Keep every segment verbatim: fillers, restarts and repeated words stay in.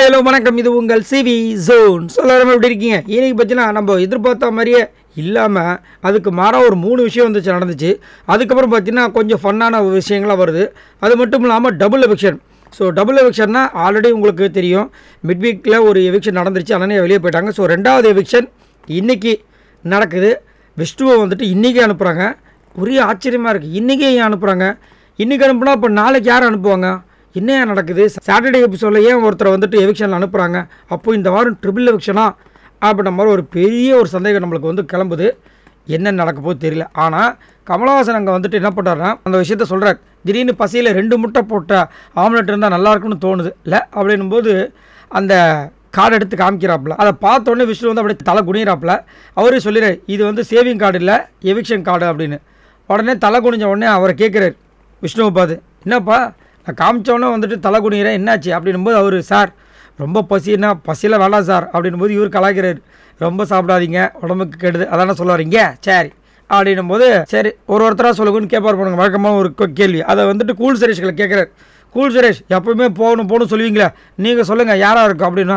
Hi hello வணக்கம். இது உங்கள் சிவி ஜோன். எல்லாரும் எப்படி இருக்கீங்க? இன்னைக்கு பார்த்தீங்கன்னா நம்ம எதிர்பார்த்த மாதிரியே இல்லாமல் அதுக்கு மாறாக ஒரு மூணு விஷயம் வந்துச்சு நடந்துச்சு. அதுக்கப்புறம் பார்த்தீங்கன்னா கொஞ்சம் ஃபன்னான விஷயங்களாக வருது. அது மட்டும் இல்லாமல் டபுள் எவிக்ஷன். ஸோ டபுள் எவிக்ஷன்னா ஆல்ரெடி உங்களுக்கு தெரியும், மிட் வீக்கில் ஒரு எவிக்ஷன் நடந்துருச்சு, அண்ணனே வெளியே போயிட்டாங்க. ஸோ ரெண்டாவது எவிக்ஷன் இன்றைக்கி நடக்குது. விஷ்ணுவை வந்துட்டு இன்றைக்கி அனுப்புகிறாங்க. ஒரே ஆச்சரியமாக இருக்குது. இன்றைக்கி ஏன் அனுப்புகிறாங்க? இன்றைக்கி அனுப்புனா இப்போ நாளைக்கு யார் அனுப்புவாங்க? என்ன நடக்குது? சாட்டர்டே எபிசோடில் ஏன் ஒருத்தரை வந்துட்டு எவிக்ஷனில் அனுப்புகிறாங்க? அப்போது இந்த வாரம் ட்ரிபிள் எவிக்ஷனா அப்படின்ற மாதிரி ஒரு பெரிய ஒரு சந்தேகம் நம்மளுக்கு வந்து கிளம்புது. என்ன நடக்க போது தெரியல. ஆனால் கமலஹாசன் அங்கே வந்துட்டு என்ன பண்ணுறாருன்னா அந்த விஷயத்த சொல்கிறார். திடீர்னு பசியில் ரெண்டு முட்டை போட்ட ஆம்லெட் இருந்தால் நல்லாயிருக்குன்னு தோணுது இல்லை அப்படின்னும்போது அந்த கார்டு எடுத்து காமிக்கிறாப்புல. அதை பார்த்தோன்னே விஷ்ணு வந்து அப்படியே தலை குனிகிறாப்புல. அவரே சொல்லிடுறாரு, இது வந்து சேவிங் கார்டு இல்லை, எவிக்ஷன் கார்டு அப்படின்னு. உடனே தலை குனிஞ்ச உடனே அவரை கேட்குறாரு விஷ்ணுவை பார்த்து, என்னப்பா நான் காமிச்சோன்னே வந்துட்டு தலை குனிகிறேன், என்னாச்சு அப்படின்னும்போது அவர், சார் ரொம்ப பசின்னா பசியில் வேண்டாம் சார் அப்படின்னும்போது இவர் கலாய்க்கிறார். ரொம்ப சாப்பிடாதீங்க, உடம்புக்கு கெடுது, அதானே சொல்ல வரீங்க, சரி அப்படின்னும் போது சரி ஒரு ஒருத்தராக சொல்லுங்கன்னு கேட்பார் பண்ணுங்க. வழக்கமாக ஒரு கேள்வி அதை வந்துட்டு கூல் சுரேஷ்களை கேட்குறாரு. கூல் சுரேஷ் எப்போவுமே போகணும் போகணும் சொல்லுவீங்களே, நீங்கள் சொல்லுங்கள் யாராக இருக்கும் அப்படின்னா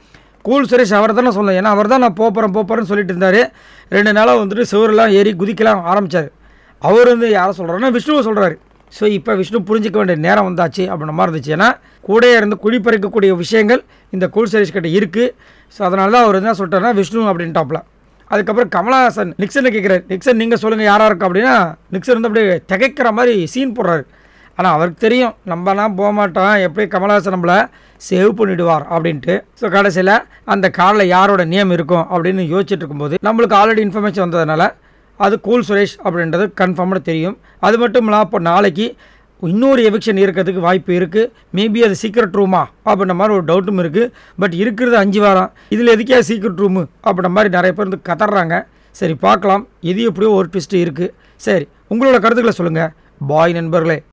கூல் சுரேஷ் அவர் தானே சொல்லணும். ஏன்னா அவர் தான் நான் போகிறேன் போகிறேன்னு சொல்லிட்டு இருந்தார். ரெண்டு நாளாக வந்துட்டு சுவரெல்லாம் ஏறி குதிக்கலாம் ஆரம்பித்தார். அவர் வந்து யாரை சொல்கிறாருன்னா விஷ்ணுவை சொல்கிறாரு. ஸோ இப்போ விஷ்ணு புரிஞ்சிக்க வேண்டிய நேரம் வந்தாச்சு அப்படின்ற மாதிரி இருந்துச்சு. ஏன்னா கூட இருந்து குழி பறிக்கக்கூடிய விஷயங்கள் இந்த கூல் சுரேஷ் கிட்ட இருக்குது. ஸோ அதனால தான் அவர் என்ன சொல்லிட்டாருன்னா விஷ்ணு அப்படின்ட்டாப்ல. அதுக்கப்புறம் கமலஹாசன் நிக்சனை கேட்குறாரு, நிக்சன் நீங்கள் சொல்லுங்கள் யாராக இருக்கும் அப்படின்னா நிக்சன் வந்து அப்படியே திகைக்கிற மாதிரி சீன் போடுறாரு. ஆனால் அவருக்கு தெரியும் நம்மனா போக மாட்டோம், எப்படி கமலஹாசன் நம்மளை சேவ் பண்ணிவிடுவார் அப்படின்ட்டு. ஸோ கடைசியில் அந்த காரில் யாரோட நேம் இருக்கும் அப்படின்னு யோசிச்சுட்டு இருக்கும்போது நம்மளுக்கு ஆல்ரெடி இன்ஃபர்மேஷன் வந்ததுனால அது கூல் சுரேஷ் அப்படின்றது கன்ஃபார்மாக தெரியும். அது மட்டும் இல்லாமல் இப்போ நாளைக்கு இன்னொரு எவிக்ஷன் இருக்கிறதுக்கு வாய்ப்பு இருக்குது. மேபி அது சீக்ரெட் ரூமா அப்படின்ற மாதிரி ஒரு டவுட்டும் இருக்குது. பட் இருக்கிறது அஞ்சு வாரம், இதில் எதுக்கே சீக்ரெட் ரூமு அப்படின்ற மாதிரி நிறைய பேர் வந்து கதறாங்க. சரி பார்க்கலாம், எது எப்படியோ ஒரு ட்விஸ்ட்டு இருக்குது. சரி உங்களோட கருத்துக்களை சொல்லுங்கள். பாய் நண்பர்களே.